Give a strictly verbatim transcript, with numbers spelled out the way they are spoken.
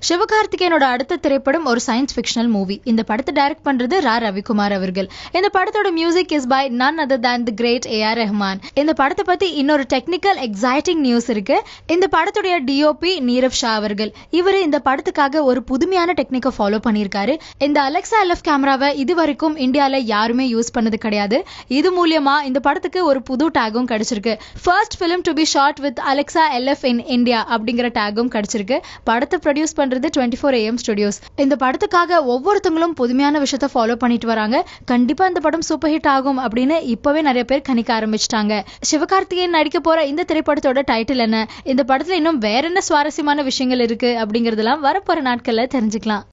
சிவகார்த்திகேயனோட அடுத்த திரைப்படம் ஒரு சயின்ஸ் ஃபிக்ஷனல் மூவி. இந்த படத்தை டைரக்ட் பண்றது ரா ரவிக்குமார் அவர்கள். இந்த படத்தோட music is by none other than the great A R Rahman. இந்த படத்தை பத்தி இன்னொரு டெக்னிக்கல் எக்ஸைட்டிங் நியூஸ் இருக்கு. இந்த படத்துடைய டிஓபி நீரவ் ஷா அவர்கள். இவரு இந்த படத்துக்காக ஒரு புதுமையான டெக்னிக்கை ஃபாலோ பண்ணியிருக்காரு. இந்த அலெக்சா எல்எஃப் கேமராவை இது வரைக்கும் இந்தியால யாருமே யூஸ் பண்ணது கிடையாது. இது மூலியமா இந்த படத்துக்கு ஒரு புது டேகும் கிடைச்சிருக்கு. First film to be shot with Alexa LF in India அப்படிங்கிற டேகும் கிடைச்சிருக்கு. படத்தை ப்ரொடியூஸ் பண்றது டுவெண்ட்டி ஃபோர் ஏஎம் ஸ்டுடியோஸ். இந்த படத்துக்காக ஒவ்வொருத்தங்களும் புதுமையான விஷயத்த ஃபாலோ பண்ணிட்டு வராங்க. கண்டிப்பா இந்த படம் சூப்பர் ஹிட் ஆகும் அப்படின்னு இப்பவே நிறைய பேர் கணிக்க ஆரம்பிச்சிட்டாங்க. சிவகார்த்திகேயன் நடிக்க போற இந்த திரைப்படத்தோட டைட்டில் என்ன, இந்த படத்துல இன்னும் வேற என்ன சுவாரஸ்யமான விஷயங்கள் இருக்கு அப்படிங்கறதெல்லாம் வரப்போற நாட்கள்ல தெரிஞ்சுக்கலாம்.